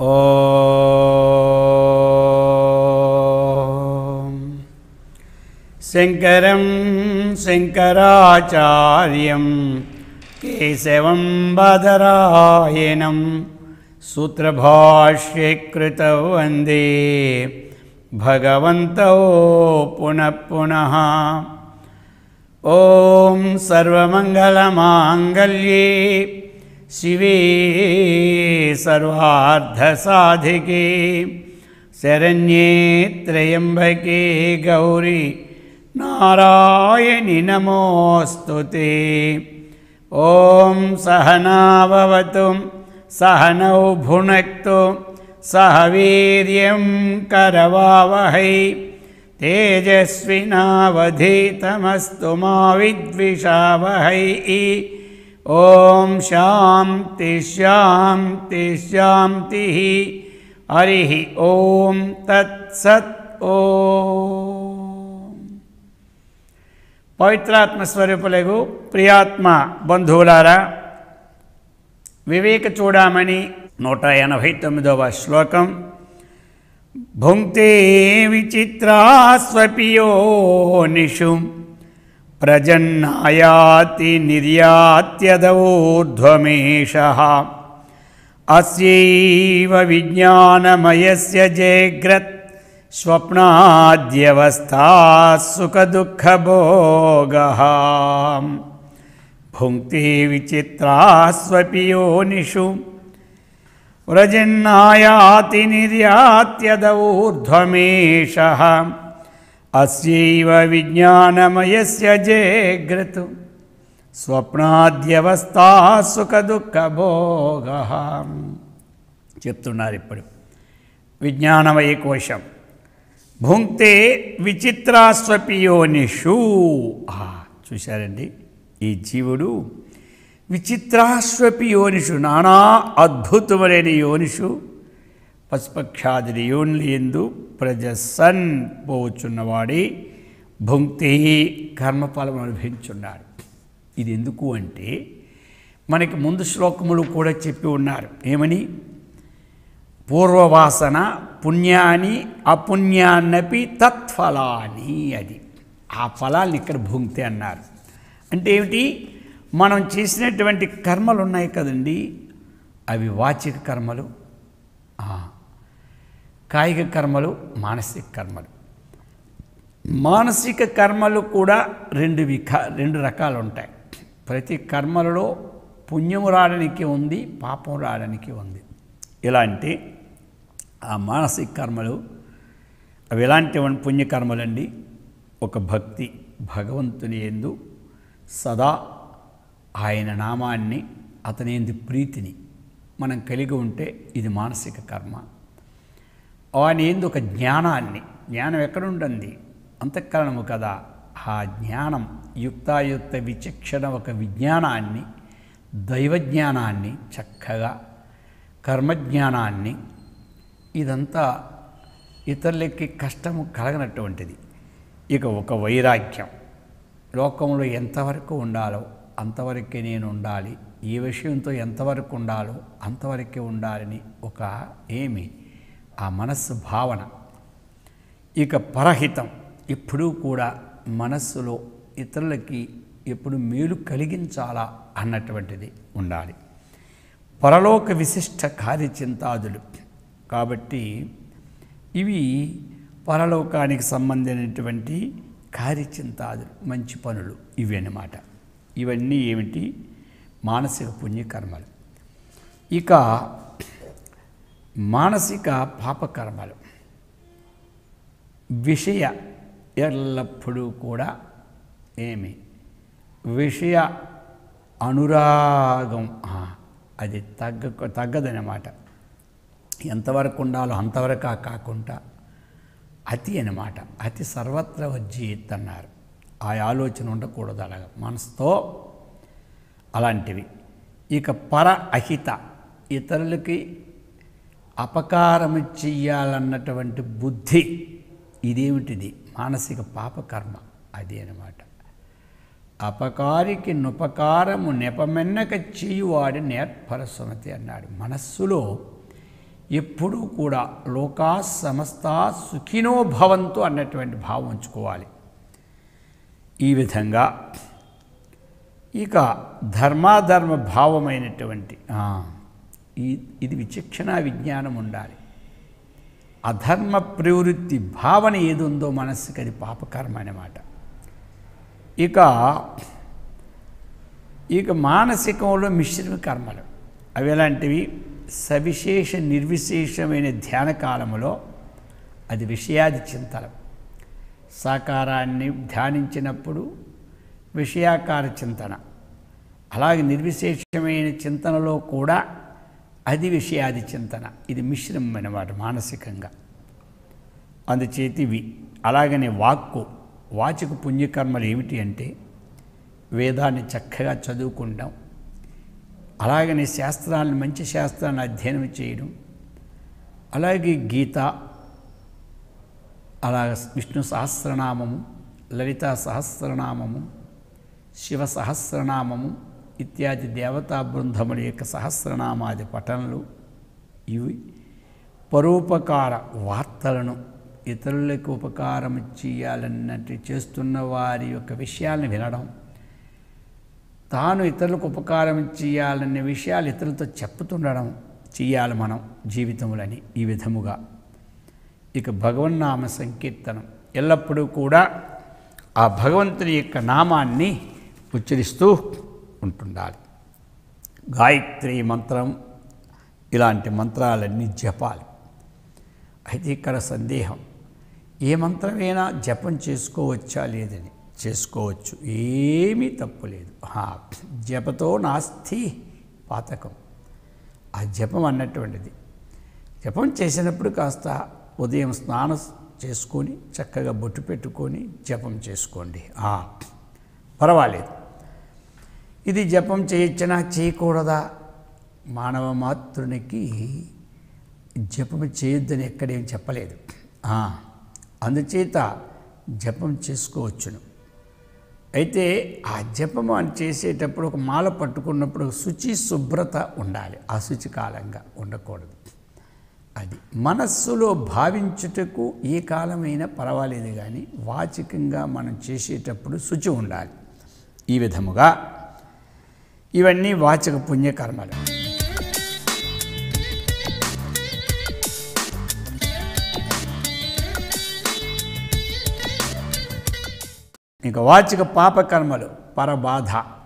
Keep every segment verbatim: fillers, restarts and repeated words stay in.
ఓం శంకరం శంకరాచార్యం కేశవం బాదరాయణం సూత్రభాష్యకృతౌ వందే భగవంతౌ పునః పునః. ఓం సర్వమంగళమాంగళ్యే శివే సర్వార్థసాధికే శరణ్యే త్రయంబకే గౌరీ నారాయణి నమోస్తుతే. ఓం సహనా భవతు సహనౌ భునక్తు సహ వీర్యం కరవావహై తేజస్వినావధీతమస్తు మా విద్విషావహై. ఓం శాంతి శాంతి శాంతి. హరి ఓం తత్సత్. ఓం పవిత్రాత్మ స్వరూపులకు ప్రియాత్మ బంధువులారా, వివేక చూడమని నూట ఎనభై తొమ్మిదవ శ్లోకం. భుంక్తే విచిత్రాస్వపియోనిషు ప్రజన్నాయాతి నిర్యాత్యదౌర్ధ్వమేషః అస్యైవ విజ్ఞానమయస్య జేగ్రత్ స్వప్నాద్యవస్థా సుఖదుఃఖభోగః. భుంక్తే విచిత్రాస్వపియోనిషు వ్రజన్నాయాతి నిర్యాత్యదౌర్ధ్వమేషః అస్యైవ విజ్ఞానమయస్య జేగ్రత్ స్వప్నాద్యవస్థా సుఖదుఃఖభోగః. చెప్తున్నారు ఇప్పుడు విజ్ఞానమయ కోశం. భుంక్తే విచిత్రాస్వపియోనిషు. చూశారండి, ఈ జీవుడు విచిత్రాస్వపి యోనిషు, నానా అద్భుతములైన యోనిషు పశుపక్షాది యోనులు ఎందు ప్రజసన్ పోవచ్చున్నవాడి భుంక్తి కర్మఫలం అనుభవించున్నాడు. ఇది ఎందుకు అంటే మనకి ముందు శ్లోకములు కూడా చెప్పి ఉన్నారు. ఏమని? పూర్వవాసన పుణ్యాన్ని అపుణ్యాన్నపి తత్ఫలాని. అది ఆ ఫలాన్ని ఇక్కడ భుంక్తి అన్నారు. అంటే ఏమిటి? మనం చేసినటువంటి కర్మలు ఉన్నాయి కదండి, అవి వాచిక కర్మలు, కాయిక కర్మలు, మానసిక కర్మలు. మానసిక కర్మలు కూడా రెండు విఖా రెండు రకాలు ఉంటాయి. ప్రతి కర్మలలో పుణ్యము రావడానికి ఉంది, పాపం రావడానికి ఉంది. ఎలా అంటే ఆ మానసిక కర్మలు అవి ఎలాంటి పుణ్యకర్మలండి? ఒక భక్తి, భగవంతుని యందు సదా ఆయన నామాన్ని, అతని యందు ప్రీతిని మనం కలిగి ఉంటే ఇది మానసిక కర్మ. ఆయన యందు ఒక జ్ఞానాన్ని, జ్ఞానం ఎక్కడుంటుంది? అంతఃకరణము కదా. ఆ జ్ఞానం యుక్తాయుక్త విచక్షణ, ఒక విజ్ఞానాన్ని, దైవజ్ఞానాన్ని, చక్కగా కర్మజ్ఞానాన్ని, ఇదంతా ఇతరులకి కష్టము కలగనటువంటిది. ఇక ఒక వైరాగ్యం, లోకంలో ఎంతవరకు ఉండాలో అంతవరకే నేను ఉండాలి, ఏ విషయంతో ఎంతవరకు ఉండాలో అంతవరకే ఉండాలని ఒక ఏమి ఆ మనస్సు భావన. ఇక పరహితం, ఎప్పుడూ కూడా మనస్సులో ఇతరులకి ఎప్పుడు మేలు కలిగించాలా అన్నటువంటిది ఉండాలి. పరలోక విశిష్ట కార్యచింతాదులు కాబట్టి ఇవి పరలోకానికి సంబంధించినటువంటి కార్యచింతాదులు, మంచి పనులు ఇవి అన్నమాట. ఇవన్నీ ఏమిటి? మానసిక పుణ్యకర్మలు. ఇక మానసిక పాపకర్మలు, విషయ ఎల్లప్పుడూ కూడా ఏమి విషయ అనురాగం, అది తగ్గ తగ్గదనమాట. ఎంతవరకు ఉండాలో అంతవరకు కాకుండా అతి అన్నమాట. అతి సర్వత్ర వర్జిత్ అన్నారు. ఆ ఆలోచన ఉండకూడదు అలాగ మనసుతో, అలాంటివి. ఇక పర అహిత, ఇతరులకి అపకారం చెయ్యాలన్నటువంటి బుద్ధి, ఇదేమిటిది? మానసిక పాపకర్మ అది అన్నమాట. అపకారికి నుపకారము నెపమెన్నక చేయువాడి నేర్పరసునతి అన్నాడు. మనస్సులో ఎప్పుడూ కూడా లోకా సమస్త సుఖినో భవంతు అన్నటువంటి భావం ఉంచుకోవాలి. ఈ విధంగా ఇక ధర్మాధర్మ భావమైనటువంటి ఈ ఇది విచక్షణ విజ్ఞానం ఉండాలి. అధర్మ ప్రవృత్తి భావన ఏది ఉందో మనస్సుకి అది పాపకర్మ అన్నమాట. ఇక ఇక మానసికంలో మిశ్రమ కర్మలు అవి ఎలాంటివి? సవిశేష నిర్విశేషమైన ధ్యాన కాలములో అది విషయాది చింతన. సాకారాన్ని ధ్యానించినప్పుడు విషయాకార చింతన, అలాగే నిర్విశేషమైన చింతనలో కూడా అది విషయాది చింతన. ఇది మిశ్రమం అన్నమాట మానసికంగా. అందుచేత ఇవి అలాగనే వాక్కు వాచిక పుణ్యకర్మలు ఏమిటి అంటే వేదాన్ని చక్కగా చదువుకుంటాం, అలాగనే శాస్త్రాలను మంచి శాస్త్రాలను అధ్యయనం చేయడం, అలాగే గీత, అలాగ విష్ణు సహస్రనామము, లలితా సహస్రనామము, శివ సహస్రనామము ఇత్యాది దేవతా బృందముల యొక్క సహస్రనామాది పఠనలు, ఇవి పరోపకార వార్తలను ఇతరులకు ఉపకారం చేయాలన్నట్టు చేస్తున్న వారి యొక్క విషయాలను వినడం, తాను ఇతరులకు ఉపకారం చేయాలనే విషయాలు ఇతరులతో చెప్పుతుండడం చేయాలి మనం జీవితములని. ఈ విధముగా ఇక భగవన్నామ సంకీర్తనం ఎల్లప్పుడూ కూడా ఆ భగవంతుని యొక్క నామాన్ని ఉచ్చరిస్తూ ఉంటుండాలి. గాయత్రి మంత్రం ఇలాంటి మంత్రాలన్నీ జపాలి. అయితే ఇక్కడ సందేహం, ఏ మంత్రమైనా జపం చేసుకోవచ్చా లేదని. చేసుకోవచ్చు, ఏమీ తప్పు లేదు. జపతో నాస్తి పాతకం. ఆ జపం అన్నటువంటిది జపం చేసినప్పుడు కాస్త ఉదయం స్నానం చేసుకొని చక్కగా బొట్టు పెట్టుకొని జపం చేసుకోండి, పర్వాలేదు. ఇది జపం చేయొచ్చనా చేయకూడదా? మానవ మాతృనికి జపం చేయొద్దని ఎక్కడేం చెప్పలేదు. అందుచేత జపం చేసుకోవచ్చును. అయితే ఆ జపం అని చేసేటప్పుడు ఒక మాల పట్టుకున్నప్పుడు శుచి శుభ్రత ఉండాలి, అశుచి కాలంగా ఉండకూడదు. అది మనస్సులో భావించుటకు ఏ కాలమైనా పర్వాలేదు, కానీ వాచికంగా మనం చేసేటప్పుడు శుచి ఉండాలి. ఈ విధముగా ఇవన్నీ వాచక పుణ్యకర్మలు. ఇంకా వాచిక పాపకర్మలు పరబాధ,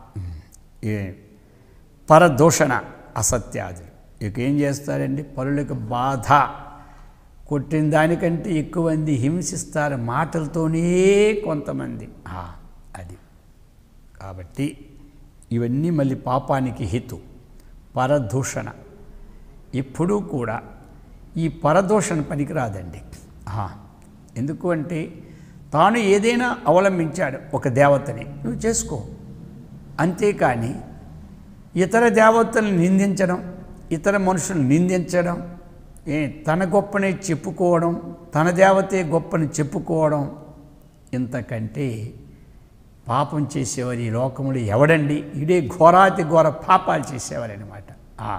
పరదూషణ, అసత్యాదులు. ఇక ఏం చేస్తారండి? పరులకు బాధ కొట్టిన దానికంటే ఎక్కువ మంది హింసిస్తారు మాటలతోనే కొంతమంది. అది కాబట్టి ఇవన్నీ మళ్ళీ పాపానికి హేతు. పరదూషణ ఎప్పుడూ కూడా ఈ పరదూషణ పనికిరాదండి. ఎందుకు అంటే తాను ఏదైనా అవలంబించాడు ఒక దేవతని, నువ్వు చేసుకో, అంతేకాని ఇతర దేవతలను నిందించడం, ఇతర మనుషులను నిందించడం, ఏ తన గొప్పని చెప్పుకోవడం, తన దేవతే గొప్పని చెప్పుకోవడం, ఇంతకంటే పాపం చేసేవారు ఈ లోకములు ఎవడండి? ఇదే ఘోరాతి ఘోర పాపాలు చేసేవారు అనమాట.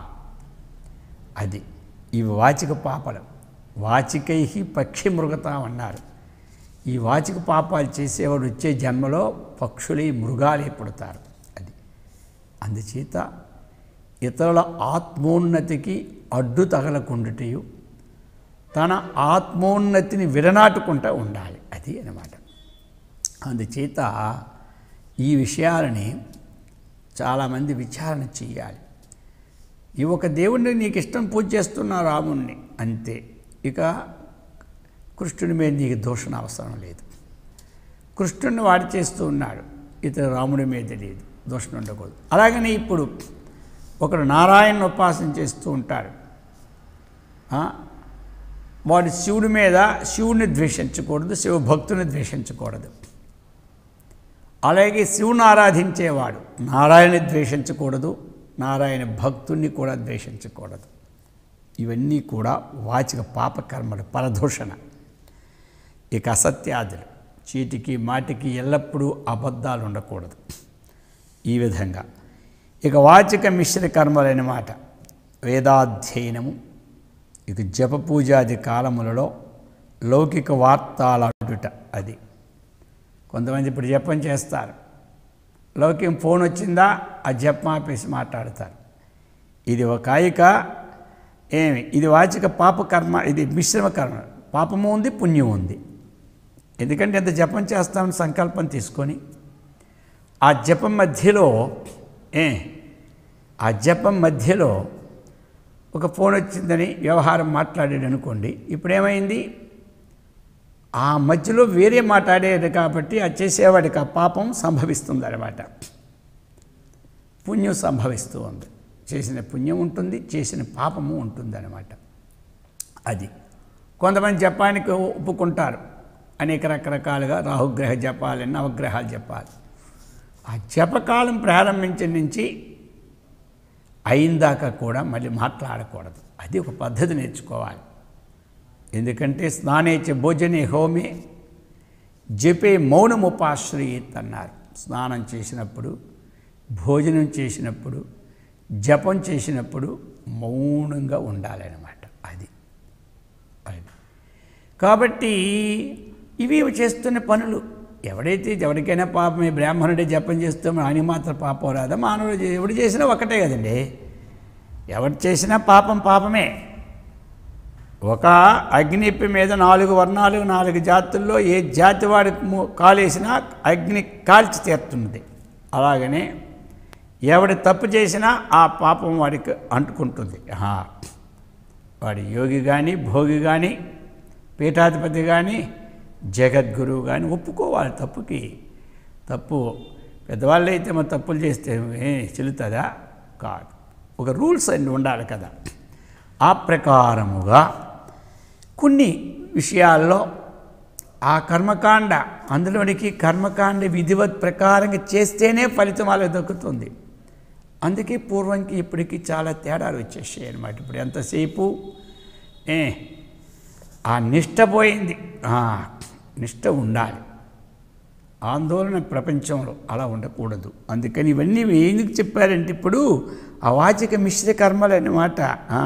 అది ఇవి వాచిక పాపాలు. వాచికై పక్షి మృగత అన్నారు. ఈ వాచిక పాపాలు చేసేవాడు వచ్చే జన్మలో పక్షులే మృగాలే పుడతారు. అది అందుచేత ఇతరుల ఆత్మోన్నతికి అడ్డు తగలకుండుటయు తన ఆత్మోన్నతిని విడనాటుకుంటూ ఉండాలి. అది అన్నమాట. అందుచేత ఈ విషయాలని చాలామంది విచారణ చేయాలి. ఈ ఒక దేవుణ్ణి నీకు ఇష్టం పూజ చేస్తున్నా రాముణ్ణి అంతే, ఇక కృష్ణుడి మీద నీకు దూషణ అవసరం లేదు. కృష్ణుడిని వాడి చేస్తూ ఉన్నాడు, ఇతర రాముడి మీద లేదు, దూషణ ఉండకూడదు. అలాగనే ఇప్పుడు ఒకడు నారాయణ ఉపాసన చేస్తూ ఉంటాడు, వాడు శివుడి మీద శివుడిని ద్వేషించకూడదు, శివభక్తుని ద్వేషించకూడదు. అలాగే శివుని ఆరాధించేవాడు నారాయణని ద్వేషించకూడదు, నారాయణ భక్తుణ్ణి కూడా ద్వేషించకూడదు. ఇవన్నీ కూడా వాచిక పాపకర్మలు, పరదూషణ. ఇక అసత్యాదులు, చీటికి మాటికి ఎల్లప్పుడూ అబద్ధాలు ఉండకూడదు. ఈ విధంగా ఇక వాచిక మిశ్ర కర్మలు అన్నమాట. వేదాధ్యయనము, ఇక జప పూజాది కాలములలో లౌకిక వార్తాలాడుట. అది కొంతమంది ఇప్పుడు జపం చేస్తారు, లౌకికం ఫోన్ వచ్చిందా ఆ జపం ఆపేసి మాట్లాడతారు. ఇది ఒక కాయిక ఏమి, ఇది వాచిక పాపకర్మ, ఇది మిశ్రమ కర్మ. పాపము ఉంది, పుణ్యం ఉంది. ఎందుకంటే ఎంత జపం చేస్తామని సంకల్పం తీసుకొని ఆ జపం మధ్యలో ఏ ఆ జపం మధ్యలో ఒక ఫోన్ వచ్చిందని వ్యవహారం మాట్లాడాడు అనుకోండి, ఇప్పుడేమైంది, ఆ మధ్యలో వేరే మాట్లాడేది కాబట్టి ఆ చేసేవాడికి ఆ పాపం సంభవిస్తుంది అన్నమాట. పుణ్యం సంభవిస్తూ ఉంది, చేసిన పుణ్యం ఉంటుంది, చేసిన పాపము ఉంటుంది అన్నమాట. అది కొంతమంది జపానికి ఒప్పుకుంటారు, అనేక రకరకాలుగా రాహుగ్రహ జపాలు, నవగ్రహాలు జపాలు. ఆ జపకాలం ప్రారంభించిన నుంచి అయిందాకా కూడా మళ్ళీ మాట్లాడకూడదు. అది ఒక పద్ధతి నేర్చుకోవాలి. ఎందుకంటే స్నానేచ భోజనే హోమే జపే మౌనముపాశ్రయేత్ అన్నారు. స్నానం చేసినప్పుడు, భోజనం చేసినప్పుడు, జపం చేసినప్పుడు మౌనంగా ఉండాలన్నమాట. అది అది కాబట్టి ఇవి చేస్తున్న పనులు. ఎవడైతే ఎవరికైనా పాపమే, బ్రాహ్మణుడే జపం చేస్తామో ఆయన మాత్రం పాపం రాదా? మానవుడు ఎవడు చేసినా ఒకటే కదండి. ఎవరు చేసినా పాపం పాపమే. ఒక అగ్నిప్పి మీద నాలుగు వర్ణాలు, నాలుగు జాతుల్లో ఏ జాతి వాడి కాలేసినా అగ్ని కాల్చి తీరుతుంది. అలాగనే ఎవడు తప్పు చేసినా ఆ పాపం వాడికి అంటుకుంటుంది. వాడి యోగి కానీ, భోగి కానీ, పీఠాధిపతి కానీ, జగద్గురువు కానీ ఒప్పుకోవాలి తప్పుకి. తప్పు పెద్దవాళ్ళు అయితే మన తప్పులు చేస్తే ఏ చెల్లుతుందా? కాదు. ఒక రూల్స్ అన్నీ ఉండాలి కదా. ఆ ప్రకారముగా కొన్ని విషయాల్లో ఆ కర్మకాండ, అందులోనికి కర్మకాండ విధివత్ ప్రకారంగా చేస్తేనే ఫలితం వాళ్ళకి దక్కుతుంది. అందుకే పూర్వంకి ఇప్పటికీ చాలా తేడాలు వచ్చేసాయి అన్నమాట. ఇప్పుడు ఎంతసేపు ఏ ఆ నిష్ట పోయింది. నిష్ట ఉండాలి. ఆందోళన ప్రపంచంలో అలా ఉండకూడదు. అందుకని ఇవన్నీ ఎందుకు చెప్పారంటే ఇప్పుడు అవాచిక మిశ్ర కర్మలు అన్నమాట.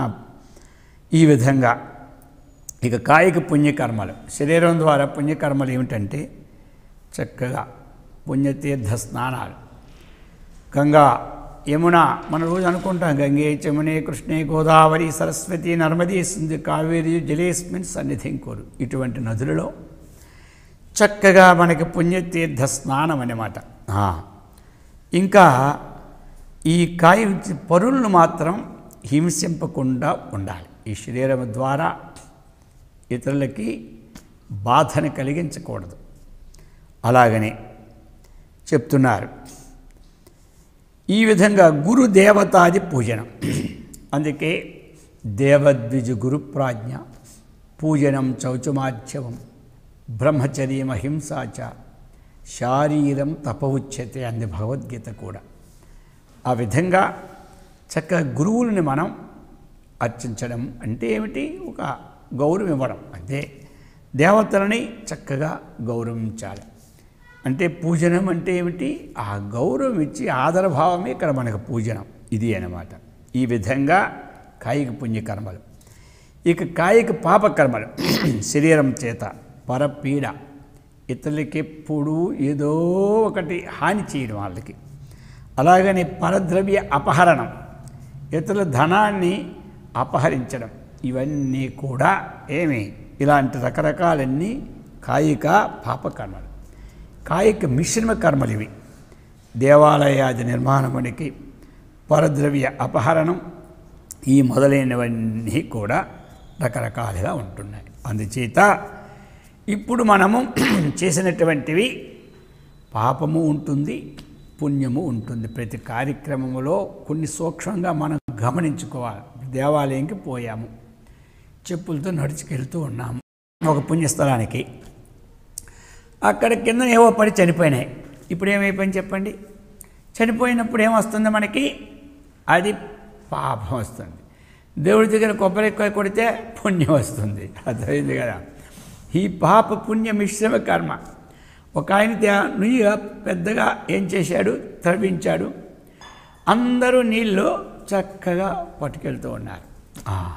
ఈ విధంగా ఇక కాయిక పుణ్యకర్మలు, శరీరం ద్వారా పుణ్యకర్మలు ఏమిటంటే చక్కగా పుణ్యతీర్థ స్నానాలు. గంగా, యమున, మన రోజు అనుకుంటాం గంగే చమునే కృష్ణే గోదావరి సరస్వతి నర్మదీ సింధు కావేరి జలేస్మిన్ సన్నిధిం కోరు. ఇటువంటి నదులలో చక్కగా మనకి పుణ్యతీర్థ స్నానం అన్నమాట. ఇంకా ఈ కాయ పరులను మాత్రం హింసింపకుండా ఉండాలి. ఈ శరీరం ద్వారా ఇతరులకి బాధను కలిగించకూడదు. అలాగనే చెప్తున్నారు. ఈ విధంగా గురు దేవతాది పూజనం. అందుకే దేవద్విజ గురుప్రాజ్ఞ పూజనం చౌచుమాధ్యవం బ్రహ్మచర్యం అహింసాచ శారీరం తపవుచ్యతే అంది భగవద్గీత కూడా. ఆ విధంగా చక్కగా గురువుల్ని మనం అర్చించడం అంటే ఏమిటి? ఒక గౌరవం ఇవ్వడం. అంటే దేవతలని చక్కగా గౌరవించాలి. అంటే పూజనం అంటే ఏమిటి? ఆ గౌరవం ఇచ్చి ఆదరభావమే ఇక్కడ మనకు పూజనం. ఇది అన్నమాట. ఈ విధంగా కాయిక పుణ్యకర్మలు. ఇక కాయిక పాపకర్మలు శరీరం చేత పరపీడ, ఇతరులకి ఎప్పుడు ఏదో ఒకటి హాని చేయడం వాళ్ళకి. అలాగని పరద్రవ్య అపహరణం, ఇతరుల ధనాన్ని అపహరించడం, ఇవన్నీ కూడా ఏమి ఇలాంటి రకరకాలన్నీ కాయిక పాపకర్మలు. కాయిక మిశ్రమ కర్మలు ఇవి. దేవాలయాది నిర్మాణమునికి, పరద్రవ్య అపహరణం, ఈ మొదలైనవన్నీ కూడా రకరకాలుగా ఉంటున్నాయి. అందుచేత ఇప్పుడు మనము చేసినటువంటివి పాపము ఉంటుంది, పుణ్యము ఉంటుంది. ప్రతి కార్యక్రమంలో కొన్ని సూక్ష్మంగా మనం గమనించుకోవాలి. దేవాలయంకి పోయాము, చెప్పులతో నడుచుకెళ్తూ ఉన్నాము ఒక పుణ్యస్థలానికి, అక్కడ కింద ఏవో పడి చనిపోయినాయి. ఇప్పుడు ఏమైపోయింది చెప్పండి? చనిపోయినప్పుడు ఏమొస్తుంది మనకి? అది పాపం వస్తుంది. దేవుడి దగ్గర కొబ్బరికాయ కొడితే పుణ్యం వస్తుంది. అర్థమైంది కదా? ఈ పాప పుణ్య మిశ్రమ కర్మ. ఒక ఆయన నుయ్య పెద్దగా ఏం చేశాడు? త్రవించాడు. అందరూ నీళ్ళు చక్కగా పట్టుకెళ్తూ ఉన్నారు.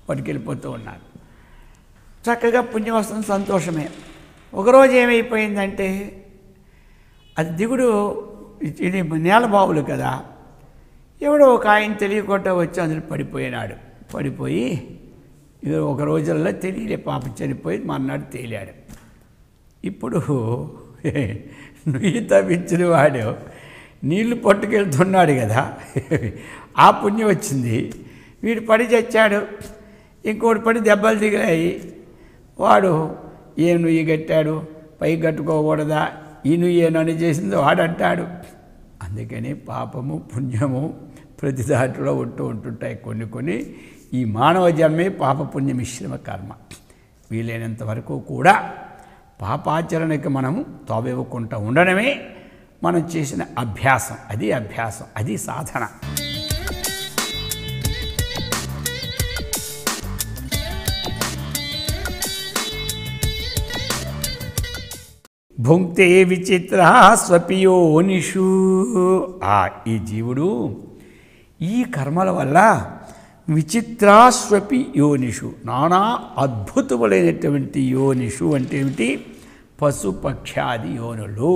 పట్టుకెళ్ళిపోతూ ఉన్నారు. చక్కగా పుణ్యం వస్తుంది, సంతోషమే. ఒకరోజు ఏమైపోయిందంటే అది దిగుడు, ఇది నేల బావులు కదా, ఎవడో ఒక ఆయన తెలియకుండా వచ్చి అందులో పడిపోయినాడు. పడిపోయి ఇది ఒక రోజుల్లో తెలియలే, పాప చనిపోయి మర్నాడు తేలాడు. ఇప్పుడు నుయ్యి తప్పించిన వాడు నీళ్లు పట్టుకెళ్తున్నాడు కదా, ఆ పుణ్యం వచ్చింది. వీడు పడి చచ్చాడు, ఇంకోటి పడి దెబ్బలు దిగాయి. వాడు ఏ నుయ్యి కట్టాడు, పై కట్టుకోకూడదా, ఈ నుయ్యి నన్ను చేసిందో వాడంటాడు. అందుకని పాపము పుణ్యము ప్రతి దాంట్లో ఉంటూ ఉంటుంటాయి. కొన్ని కొన్ని ఈ మానవ జన్మే పాప పుణ్య మిశ్రమ కర్మ. వీలైనంత వరకు కూడా పాపాచరణకి మనము తోబివ్వకుండా ఉండడమే మనం చేసిన అభ్యాసం. అది అభ్యాసం, అది సాధన. భుంక్తే విచిత్ర స్వపియోనిషు. ఆ ఈ జీవుడు ఈ కర్మల వల్ల విచిత్రాస్వపి యోనిషు, నానా అద్భుతములైనటువంటి యోనిషు అంటే ఏమిటి? పశుపక్షాది యోనులు,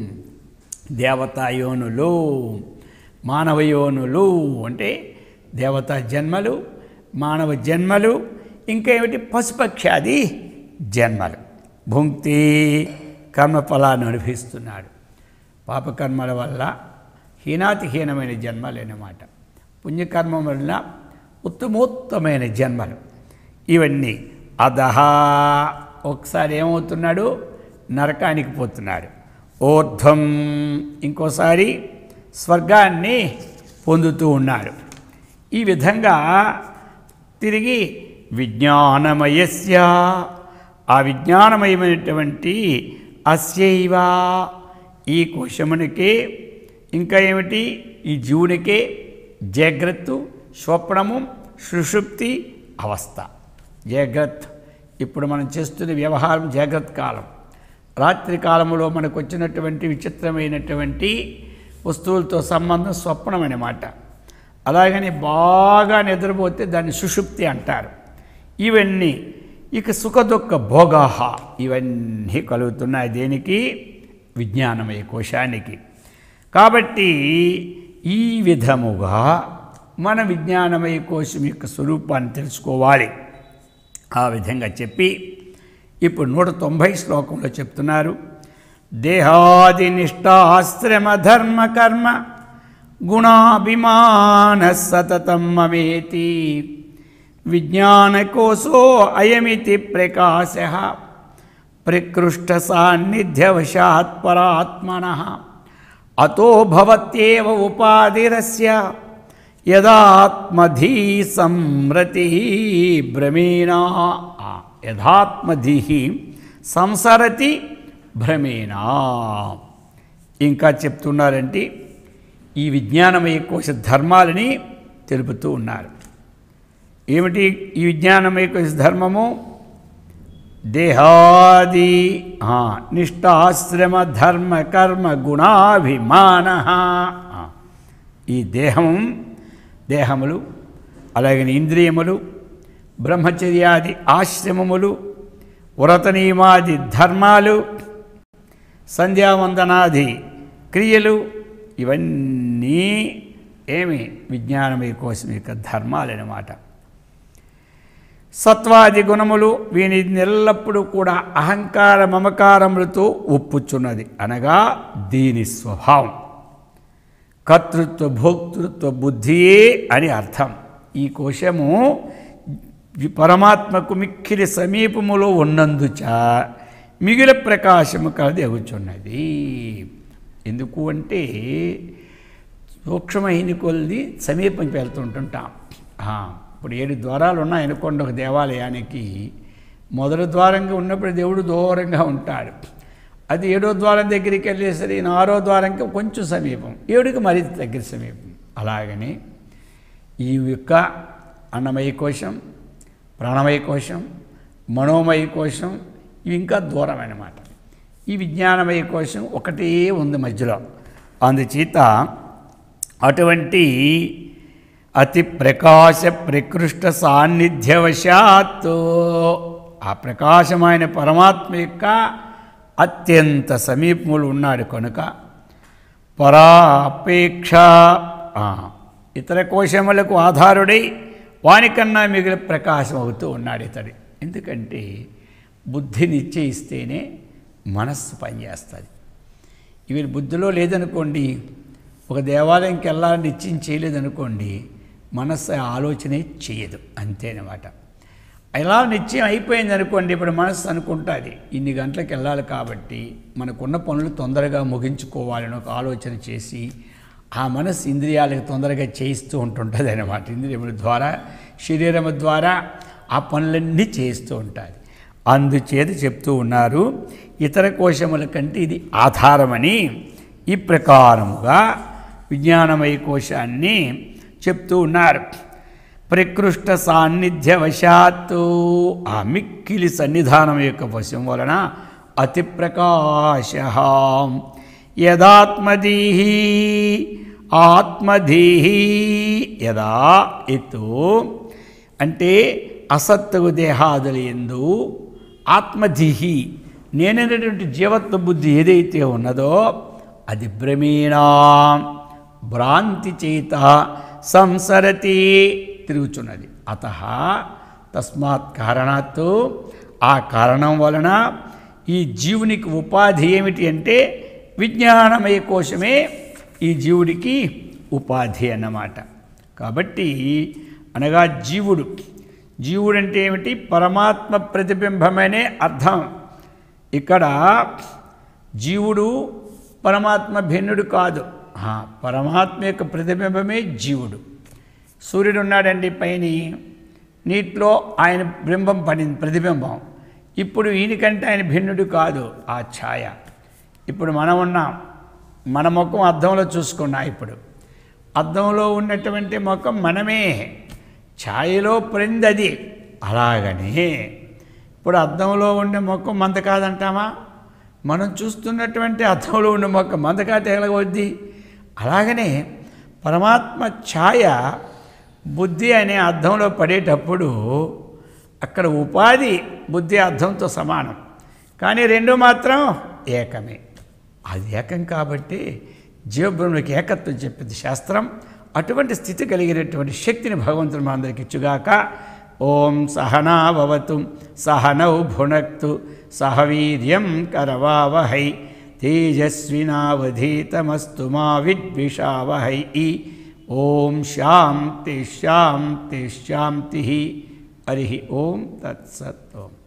దేవతా యోనులు, మానవ యోనులు అంటే దేవతా జన్మలు, మానవ జన్మలు, ఇంకా ఏమిటి? పశుపక్షాది జన్మలు. భుంక్తి కర్మఫలాన్ని అనుభవిస్తున్నాడు. పాపకర్మల వల్ల హీనాతిహీనమైన జన్మలు అన్నమాట. పుణ్యకర్మం వల్ల ఉత్తమోత్తమైన జన్మలు ఇవన్నీ. అధహ ఒకసారి ఏమవుతున్నాడు? నరకానికి పోతున్నాడు. ఊర్ధ్వం ఇంకోసారి స్వర్గాన్ని పొందుతూ ఉన్నాడు. ఈ విధంగా తిరిగి విజ్ఞానమయస్య, ఆ విజ్ఞానమయమైనటువంటి అస్యైవ ఈ కోశమునికే, ఇంకా ఏమిటి? ఈ జీవునికే జాగ్రత్త, స్వప్నము, సుషుప్తి అవస్థ. జాగ్రత్త ఇప్పుడు మనం చేస్తున్న వ్యవహారం జాగ్రత్త కాలం. రాత్రి కాలంలో మనకు వచ్చినటువంటి విచిత్రమైనటువంటి వస్తువులతో సంబంధం స్వప్నం అన్నమాట. అలాగని బాగా నిద్రపోతే దాన్ని సుషుప్తి అంటారు. ఇవన్నీ ఇక సుఖదుఖ భోగాహ ఇవన్నీ కలుగుతున్నాయి. దేనికి? విజ్ఞానమయ కోశానికి. కాబట్టి ఈ విధముగా మన విజ్ఞానమయ కోశం యొక్క స్వరూపాన్ని తెలుసుకోవాలి. ఆ విధంగా చెప్పి ఇప్పుడు నూట తొంభై శ్లోకంలో చెప్తున్నారు. దేహాది నిష్ఠాశ్రమ ధర్మ కర్మ గుణాభిమాన సతతం మమేతి విజ్ఞానకోశో అయమితి ప్రకాశ ప్రకృష్ట సాన్నిధ్యవశాత్ పరాత్మనః అతో భవత్యేవ ఉపాధిరస్య యదాత్మధీ సంరతి భ్రమేణా. యథాత్మధీ సంసరతి భ్రమేణా. ఇంకా చెప్తున్నారంటే ఈ విజ్ఞానమయ కోశ ధర్మాలని తెలుపుతూ ఉన్నారు. ఏమిటి ఈ విజ్ఞానమయ కోశ ధర్మము? దేహాది నిష్ఠాశ్రమ ధర్మ కర్మ గుణాభిమాన. ఈ దేహం, దేహములు, అలాగే ఇంద్రియములు, బ్రహ్మచర్యాది ఆశ్రమములు, వ్రత నియమాది ధర్మాలు, సంధ్యావందనాది క్రియలు, ఇవన్నీ ఏమి? విజ్ఞానమయ కోశం యొక్క ధర్మాలన్నమాట. సత్వాది గుణములు వీని ఎల్లప్పుడూ కూడా అహంకార మమకారములతో ఒప్పుచున్నది. అనగా దీని స్వభావం కర్తృత్వ భోక్తృత్వ బుద్ధియే అని అర్థం. ఈ కోశము పరమాత్మకు మిక్కిలి సమీపములో ఉన్నందుచ మిగిల ప్రకాశము కలది ఎగుచున్నది. ఎందుకు అంటే సూక్ష్మమైన కొలది సమీపంకి వెళ్తుంటుంటాం. ఇప్పుడు ఏడు ద్వారాలు ఉన్నాయనుకోండి ఒక దేవాలయానికి. మొదటి ద్వారంగా ఉన్నప్పుడు దేవుడు దూరంగా ఉంటాడు. అది ఏడో ద్వారం దగ్గరికి వెళ్ళేసరికి ఆరో ద్వారంకి కొంచెం సమీపం, ఏడుకి మరీ దగ్గర సమీపం. అలాగని ఈ యొక్క అన్నమయ కోశం, ప్రాణమయ కోశం, మనోమయ కోశం ఇవి ఇంకా దూరం అన్నమాట. ఈ విజ్ఞానమయ కోశం ఒకటే ఉంది మధ్యలో. అందుచేత అటువంటి అతి ప్రకాశ ప్రకృష్ట సాన్నిధ్యవశాత్తు ఆ ప్రకాశమైన పరమాత్మ యొక్క అత్యంత సమీపములు ఉన్నాడు కనుక పరాపేక్ష ఇతర కోశములకు ఆధారుడై వానికన్నా మిగిలిన ప్రకాశం అవుతూ ఉన్నాడు ఇతడు. ఎందుకంటే బుద్ధి నిశ్చయిస్తేనే మనస్సు పనిచేస్తుంది. ఇవి బుద్ధిలో లేదనుకోండి, ఒక దేవాలయంకి వెళ్ళాలని నిశ్చయం చేయలేదనుకోండి, మనస్సు ఆలోచనే చేయదు, అంతేనమాట. ఎలా నిశ్చయం అయిపోయింది అనుకోండి, ఇప్పుడు మనస్సు అనుకుంటుంది ఇన్ని గంటలకు వెళ్ళాలి కాబట్టి మనకున్న పనులు తొందరగా ముగించుకోవాలని ఒక ఆలోచన చేసి ఆ మనస్సు ఇంద్రియాలకు తొందరగా చేయిస్తూ ఉంటుంటుంది అన్నమాట. ఇంద్రియముల ద్వారా శరీరము ద్వారా ఆ పనులన్నీ చేస్తూ ఉంటుంది. అందుచేత చెప్తూ ఉన్నారు ఇతర కోశముల కంటే ఇది ఆధారమని. ఈ ప్రకారముగా విజ్ఞానమయ కోశాన్ని చెప్తూ ఉన్నారు. ప్రకృష్ట సాన్నిధ్యవశాత్తు ఆ మిక్కిలి సన్నిధానం యొక్క వశం వలన అతి ప్రకాశ యదాత్మధీహి ఆత్మధీహి యదా ఎత్తు అంటే అసత్తుగు దేహాదులు ఎందు ఆత్మధీహి నేనైనటువంటి జీవత్వ బుద్ధి ఏదైతే ఉన్నదో అది భ్రమేణా భ్రాంతి చేత సంసరతి తిరుగుచున్నది. అత తస్మాత్ కారణాత్తు ఆ కారణం వలన ఈ జీవునికి ఉపాధి ఏమిటి అంటే విజ్ఞానమయ కోశమే ఈ జీవుడికి ఉపాధి అన్నమాట. కాబట్టి అనగా జీవుడు జీవుడు అంటే ఏమిటి? పరమాత్మ ప్రతిబింబమనే అర్థం. ఇక్కడ జీవుడు పరమాత్మ భిన్నుడు కాదు, పరమాత్మ యొక్క ప్రతిబింబమే జీవుడు. సూర్యుడు ఉన్నాడండి పైన, నీటిలో ఆయన బింబం పడింది, ప్రతిబింబం. ఇప్పుడు ఈయనకంటే ఆయన భిన్నుడు కాదు, ఆ ఛాయ. ఇప్పుడు మనం ఉన్నాం, మన ముఖం అద్దంలో చూసుకున్నా, ఇప్పుడు అద్దంలో ఉన్నటువంటి ముఖం మనమే, ఛాయలో పడింది అది. అలాగనే ఇప్పుడు అద్దంలో ఉండే ముఖం మంద కాదంటామా? మనం చూస్తున్నటువంటి అద్దంలో ఉండే ముఖం మంద కాదు ఎలాగొద్ది? అలాగనే పరమాత్మ ఛాయ బుద్ధి అనే అద్దంలో పడేటప్పుడు అక్కడ ఉపాధి బుద్ధి అద్దంతో సమానం, కానీ రెండు మాత్రం ఏకమే. అది ఏకం కాబట్టి జీవబ్రహ్మకి ఏకత్వం చెప్పింది శాస్త్రం. అటువంటి స్థితి కలిగినటువంటి శక్తిని భగవంతుడు మనందరికి ఇచ్చుగాక. ఓం సహనా భవతు సహనౌ భునక్తు సహ వీర్యం కరవావహై తేజస్వినావధీతమస్తు మా విద్విషావహై. ఓం శాంతి శాంతి శాంతి. హరి ఓం తత్సత్. ఓం